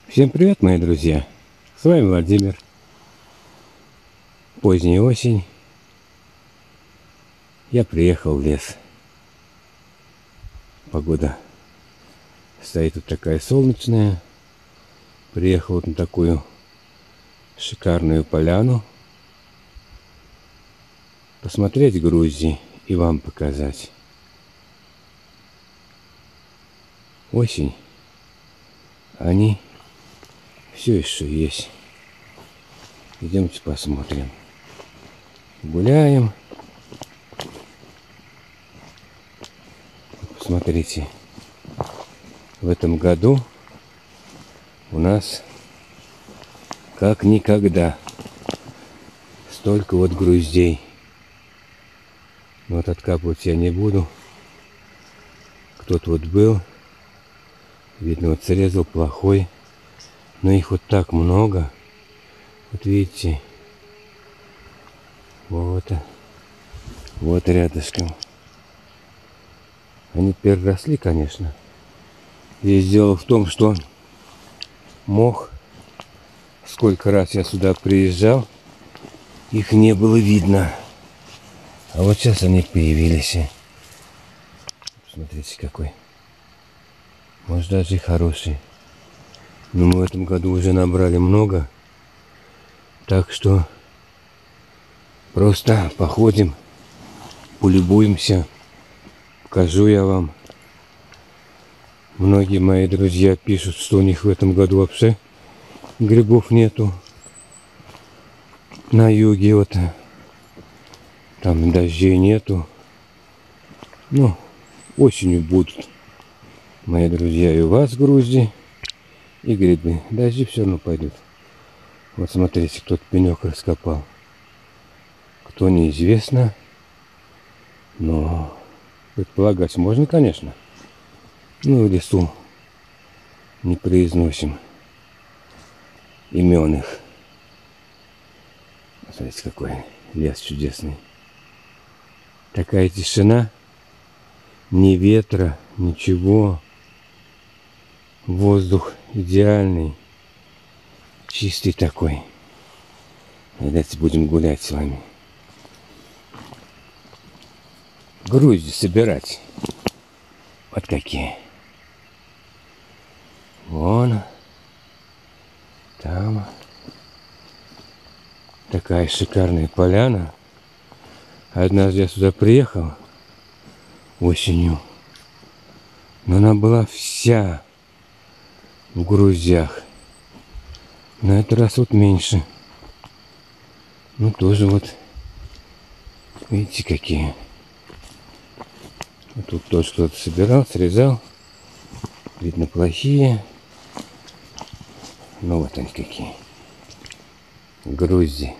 Всем привет, мои друзья! С вами Владимир. Поздняя осень. Я приехал в лес. Погода стоит тут такая солнечная. Приехал вот на такую шикарную поляну. Посмотреть Грузии и вам показать. Осень. Они все еще есть. Идемте посмотрим. Гуляем. Посмотрите. В этом году у нас как никогда столько вот груздей. Вот откапывать я не буду. Кто-то вот был. Видно, вот срезал плохой. Но их вот так много. Вот видите. Вот рядышком. Они переросли, конечно. И дело в том, что мох, сколько раз я сюда приезжал, их не было видно. А вот сейчас они появились. Смотрите, какой. Может, даже и хороший. Но мы в этом году уже набрали много. Так что просто походим, полюбуемся. Покажу я вам. Многие мои друзья пишут, что у них в этом году вообще грибов нету. На юге вот там дождей нету. Ну, осенью будут, мои друзья, и у вас в Грузии, и грибы. Дожди все равно пойдут. Вот смотрите, кто-то пенек раскопал. Кто, неизвестно. Но предполагать можно, конечно. Ну, в лесу не произносим имен их. Смотрите, какой лес чудесный. Такая тишина. Ни ветра, ничего. Воздух идеальный. Чистый такой. Давайте будем гулять с вами. Грузди собирать. Вот какие. Вон. Там. Такая шикарная поляна. Однажды я сюда приехал осенью. Но она была вся в груздях. На этот раз вот меньше. Ну тоже вот. Видите, какие. Тут тоже кто-то собирал, срезал. Видно, плохие. Ну вот они какие. Грузди.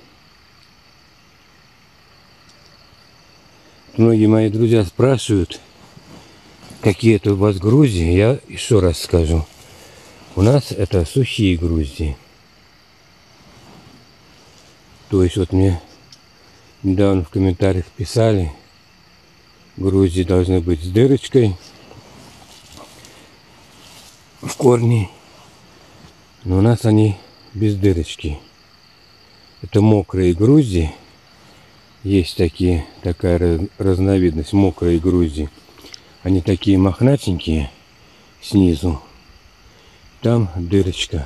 Многие мои друзья спрашивают, какие это у вас грузди. Я еще раз скажу. У нас это сухие грузди. То есть вот мне недавно в комментариях писали, грузди должны быть с дырочкой в корне. Но у нас они без дырочки. Это мокрые грузди. Есть такая разновидность мокрые грузди. Они такие мохнатенькие снизу. Там дырочка.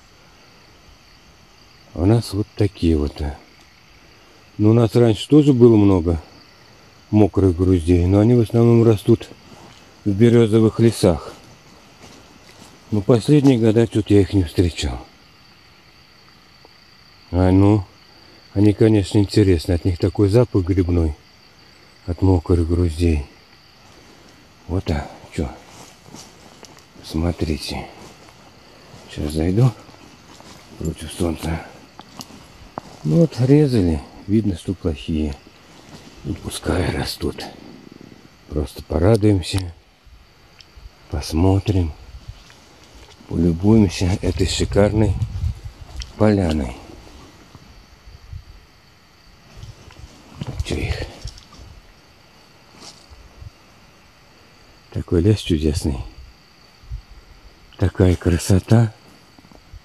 А у нас вот такие вот. Но у нас раньше тоже было много мокрых груздей, но они в основном растут в березовых лесах. Но последние года что-то я их не встречал. Они, конечно, интересны. От них такой запах грибной. От мокрых груздей. Вот что. Смотрите. Сейчас зайду против солнца. Ну вот резали. Видно, что плохие. И пускай растут. Просто порадуемся. Посмотрим. Полюбуемся этой шикарной поляной. Что их? Такой лес чудесный. Такая красота.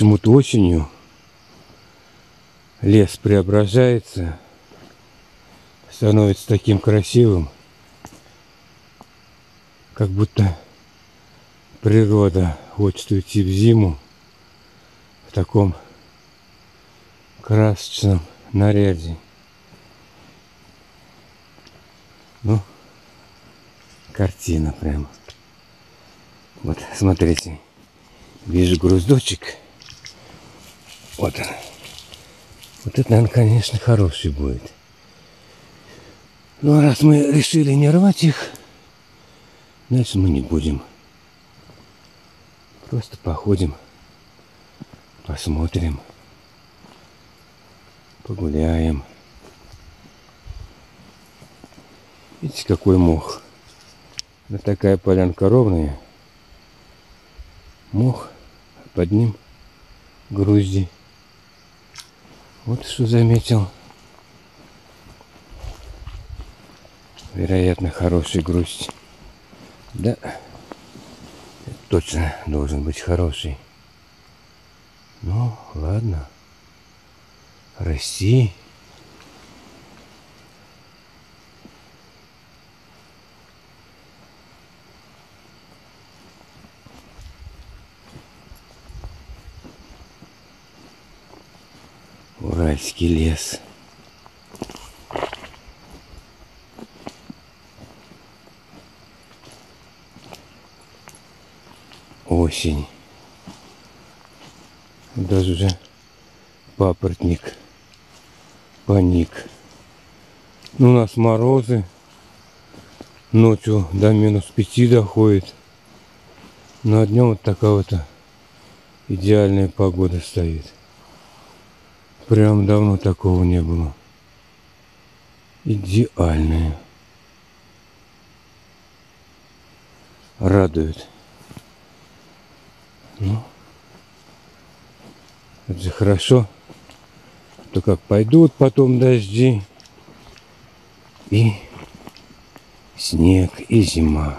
почему-то осенью лес преображается, становится таким красивым, как будто природа хочет уйти в зиму в таком красочном наряде. Ну, картина прямо. Вот, смотрите, вижу груздочек. Вот он. Вот это, наверное, конечно, хороший будет. Ну, а раз мы решили не рвать их, значит, мы не будем. Просто походим, посмотрим, погуляем. Видите, какой мох. Да такая полянка ровная. Мох, под ним грузди. Вот что заметил. Вероятно, хороший грусть. Да, точно должен быть хороший. Ну, ладно. Расти. Уральский лес. Осень. Даже уже папоротник поник. Ну, у нас морозы. Ночью до -5 доходит. Но днем вот такая вот идеальная погода стоит. Прям давно такого не было. Идеальная. Радует. Ну, это же хорошо. То как пойдут потом дожди. И снег, и зима.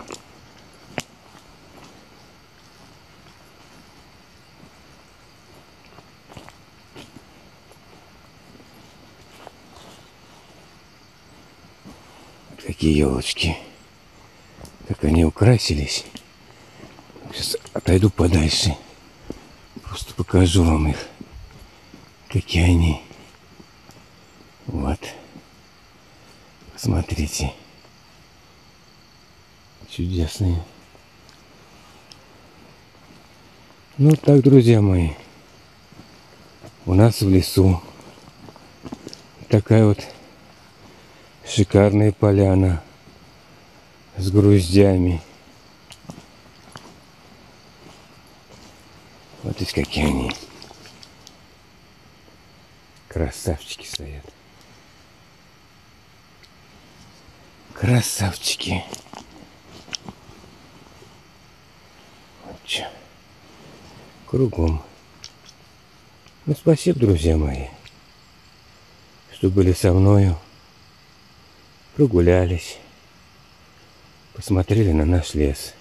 Какие елочки. Как они украсились. Сейчас отойду подальше. Просто покажу вам их. Какие они. Вот. Посмотрите. Чудесные. Ну так, друзья мои. У нас в лесу такая вот шикарная поляна с груздями. Вот видите, какие они. Красавчики стоят. Красавчики. Вот что. Кругом. Ну, спасибо, друзья мои, что были со мною. Прогулялись. Посмотрели на наш лес.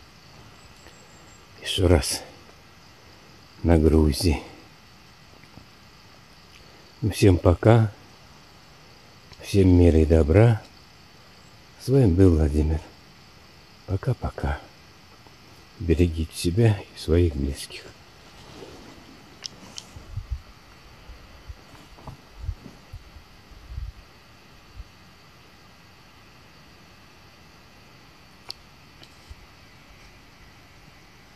Еще раз на Грузии. Всем пока. Всем мира и добра. С вами был Владимир. Пока-пока. Берегите себя и своих близких.